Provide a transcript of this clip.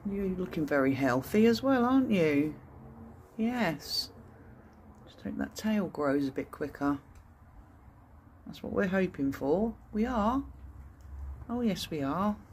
You're looking very healthy as well, aren't you? Yes. Just hope that tail grows a bit quicker. That's what we're hoping for. We are. Oh yes we are.